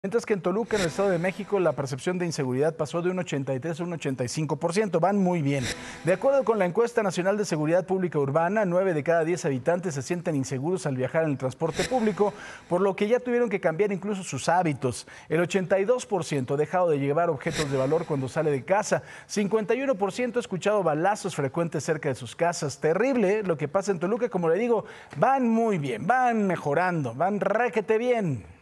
Mientras que en Toluca, en el Estado de México, la percepción de inseguridad pasó de un 83 a un 85%. Van muy bien. De acuerdo con la encuesta nacional de seguridad pública urbana, 9 de cada 10 habitantes se sienten inseguros al viajar en el transporte público, por lo que ya tuvieron que cambiar incluso sus hábitos. El 82% ha dejado de llevar objetos de valor cuando sale de casa. 51% ha escuchado balazos frecuentes cerca de sus casas. Terrible lo que pasa en Toluca. Como le digo, van muy bien, van mejorando, van requete bien.